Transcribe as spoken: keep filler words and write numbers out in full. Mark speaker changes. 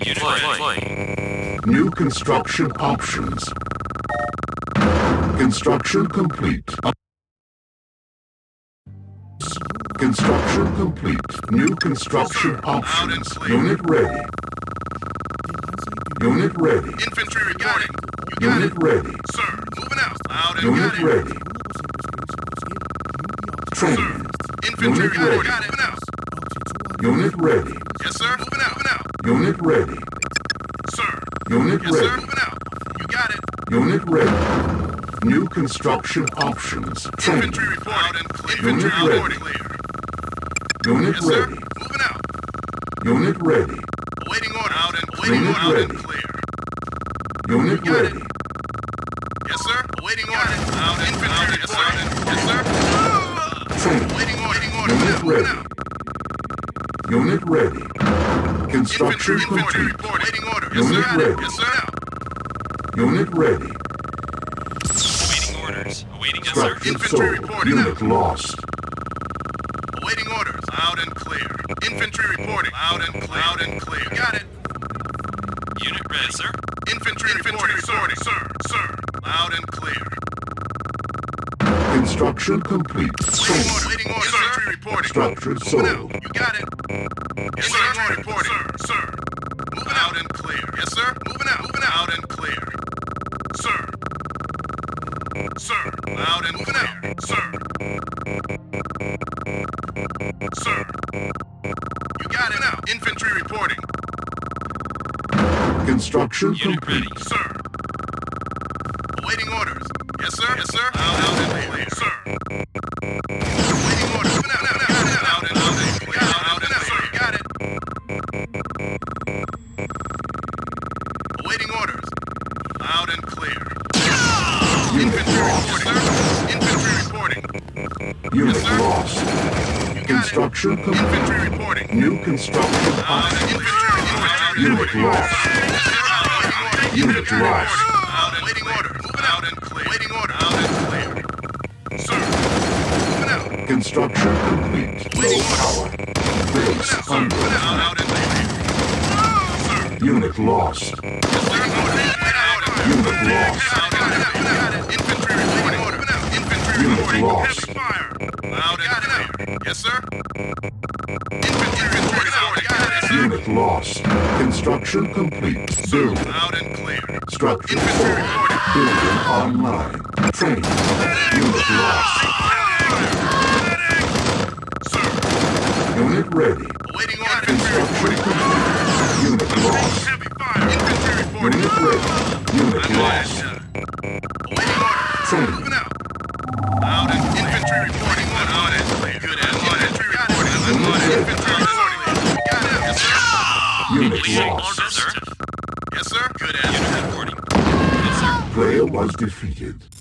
Speaker 1: Unit flying.
Speaker 2: New construction options. Construction complete. Construction complete. New construction options. Unit ready. Unit ready.
Speaker 3: Infantry reporting. You got
Speaker 2: Unit
Speaker 3: it.
Speaker 2: ready.
Speaker 3: Sir, moving out. Loud and
Speaker 2: Unit
Speaker 3: got it.
Speaker 2: ready. Training.
Speaker 3: Sir, infantry
Speaker 2: Unit
Speaker 3: reporting.
Speaker 2: ready.
Speaker 3: Got it. Moving out.
Speaker 2: Unit ready.
Speaker 3: Yes, sir. Moving out. Moving out.
Speaker 2: Unit ready.
Speaker 3: Sir.
Speaker 2: Unit
Speaker 3: Yes, sir.
Speaker 2: ready.
Speaker 3: Moving out. You got it.
Speaker 2: Unit ready. New construction options. Training.
Speaker 3: Infantry reporting. Loud and clear.
Speaker 2: Unit
Speaker 3: Infantry
Speaker 2: ready.
Speaker 3: reporting. Clear.
Speaker 2: Unit
Speaker 3: Yes, sir.
Speaker 2: ready.
Speaker 3: Moving out.
Speaker 2: Unit ready.
Speaker 3: Awaiting order. Loud and awaiting
Speaker 2: Unit
Speaker 3: order. Loud and
Speaker 2: ready.
Speaker 3: clear.
Speaker 2: Unit
Speaker 3: You got
Speaker 2: ready.
Speaker 3: it. Yes, sir. Awaiting order. Loud and infantry reporting. Yes, sir.
Speaker 2: Training.
Speaker 3: Awaiting order. Awaiting order.
Speaker 2: Unit
Speaker 3: Moving
Speaker 2: ready.
Speaker 3: out.
Speaker 2: Unit ready. Construction
Speaker 3: Infantry, infantry
Speaker 2: complete.
Speaker 3: report. Waiting order. Yes,
Speaker 2: Unit
Speaker 3: sir.
Speaker 2: ready.
Speaker 3: Yes, sir.
Speaker 2: Unit ready.
Speaker 1: Awaiting orders. Awaiting yes, sir.
Speaker 2: Structure
Speaker 3: Infantry
Speaker 2: sold.
Speaker 3: reporting.
Speaker 2: Unit lost.
Speaker 3: Awaiting orders. Loud and clear. Infantry reporting. Loud and clear. Loud and clear. Got it.
Speaker 1: Unit ready, sir.
Speaker 3: Infantry, infantry reporting. Sir, sir. Loud and clear.
Speaker 2: Construction complete.
Speaker 3: Waiting
Speaker 2: Sold.
Speaker 3: order. Waiting order. Infantry reporting.
Speaker 2: Structure
Speaker 3: Moving
Speaker 2: sold.
Speaker 3: out. You got it. Yes, sir. Infantry reporting. Sir, sir. Moving out and clear. Yes, sir. Moving out. Moving out and clear. Sir. Sir. Loud and moving out. Sir. Sir. You got it now. Infantry reporting.
Speaker 2: Construction
Speaker 1: Unit
Speaker 2: complete.
Speaker 1: ready.
Speaker 3: Sir. Awaiting orders. Yes, sir. Yes, sir. Loud and clear. Sir. Awaiting orders. Moving out. Now, now, now, now. Loud and loud and clear. Loud and clear. Got it. Awaiting orders. Loud and clear. Infantry reporting, sir. Infantry reporting.
Speaker 2: Unit
Speaker 3: Yes, sir.
Speaker 2: lost.
Speaker 3: You got it.
Speaker 2: Construction complete.
Speaker 3: Infantry reporting.
Speaker 2: New construction
Speaker 3: Loud and
Speaker 2: options.
Speaker 3: infantry reporting.
Speaker 2: Unit lost. Unit lost.
Speaker 3: Loud and waiting order. Moving out and clear. Waiting order. Loud and clear. Sir. Moving out.
Speaker 2: Construction complete. Low power.
Speaker 3: Moving
Speaker 2: Base
Speaker 3: out, sir.
Speaker 2: under.
Speaker 3: Moving out. Loud and clear. Sir.
Speaker 2: Unit lost.
Speaker 3: Waiting order. Waiting order.
Speaker 2: Unit lost.
Speaker 3: Loud and clear. Got it. Infantry reporting. Moving out. Infantry
Speaker 2: Unit
Speaker 3: reporting.
Speaker 2: lost.
Speaker 3: Heavy fire. Loud and clear. Yes, sir. Infantry reporting. Got it, sir.
Speaker 2: Unit lost. Construction complete. Building.
Speaker 3: Loud and clear.
Speaker 2: Structure
Speaker 3: Infantry
Speaker 2: sold.
Speaker 3: reporting.
Speaker 2: Building online. Training. Unit lost.
Speaker 3: Sir.
Speaker 2: Unit ready.
Speaker 3: Awaiting order. Infantry
Speaker 2: Construction
Speaker 3: reporting.
Speaker 2: complete. Unit lost.
Speaker 3: Heavy fire. Infantry reporting.
Speaker 2: Unit ready. Unit lost.
Speaker 3: Awaiting order.
Speaker 2: Training.
Speaker 3: Moving out. Loud and infantry reporting. Loud and clear. Good as infantry reporting. Loud and infantry reporting. Got it. Yes, sir.
Speaker 2: Unit
Speaker 1: Awaiting
Speaker 2: lost.
Speaker 1: orders, sir.
Speaker 3: Yes, sir. Good as
Speaker 1: Unit reporting. Yes, sir.
Speaker 2: Player was defeated.